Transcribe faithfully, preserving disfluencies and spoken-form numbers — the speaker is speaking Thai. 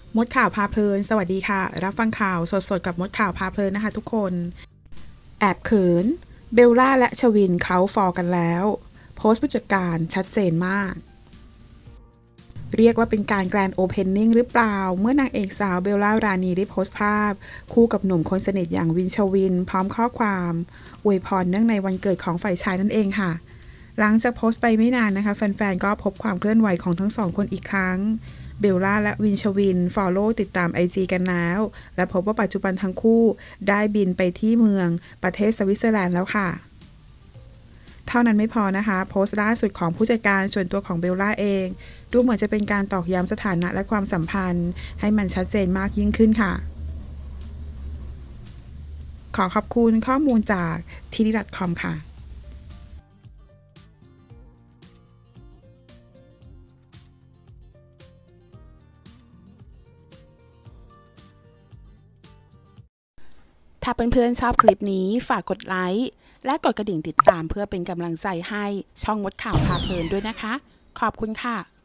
มดข่าวพาเพลินสวัสดีค่ะรับฟังข่าวสดๆกับมดข่าวพาเพลินนะคะทุกคนแอบเขินเบลล่าและชวินเขาฟอกันแล้วโพสต์ผู้จัดการชัดเจนมากเรียกว่าเป็นการแกรนด์โอเพนนิ่งหรือเปล่าเมื่อนางเอกสาวเบลล่ารานีได้โพสต์ภาพคู่กับหนุ่มคนสนิทอย่างวินชวินพร้อมข้อความอวยพรเนื่องในวันเกิดของฝ่ายชายนั่นเองค่ะหลังจากโพสต์ไปไม่นานนะคะแฟนๆก็พบความเคลื่อนไหวของทั้งสองคนอีกครั้งเบลล่าและวินชวิน follow ติดตาม ไอ จี กันแล้วและพบว่าปัจจุบันทั้งคู่ได้บินไปที่เมืองประเทศสวิตเซอร์แลนด์แล้วค่ะเท่านั้นไม่พอนะคะโพสต์ล่าสุดของผู้จัดการส่วนตัวของเบลล่าเองดูเหมือนจะเป็นการตอกย้ำสถานะและความสัมพันธ์ให้มันชัดเจนมากยิ่งขึ้นค่ะขอขอบคุณข้อมูลจาก ที ดี ดอท คอม ค่ะถ้าเพื่อนๆชอบคลิปนี้ฝากกดไลค์และกดกระดิ่งติดตามเพื่อเป็นกำลังใจให้ช่องมดข่าวพาเพลินด้วยนะคะขอบคุณค่ะ